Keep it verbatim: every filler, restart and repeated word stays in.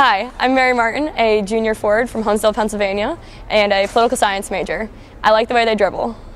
Hi, I'm Mary Martin, a junior forward from Huntsville, Pennsylvania, and a political science major. I like the way they dribble.